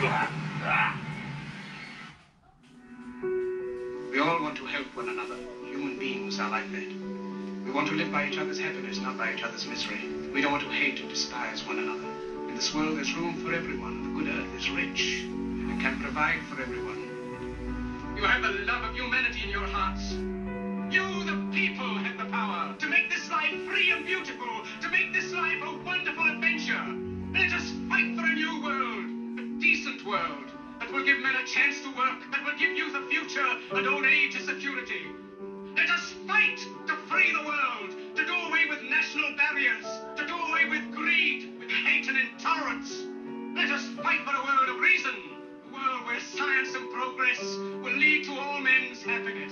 We all want to help one another. Human beings are like that. We want to live by each other's happiness, not by each other's misery. We don't want to hate or despise one another. In this world, there's room for everyone. The good earth is rich, and it can provide for everyone. You have the love of humanity in your hearts. You, the people, have the power to make this life free and beautiful, to make this life a wonderful adventure. Let us fight for a new world, a decent world, that will give men a chance to work, that will give youth a future and old age a security. Let us fight to free the world, to do away with national barriers, to do away with greed, with hate and intolerance. Let us fight for a world of reason, a world where science and progress will lead to all men's happiness.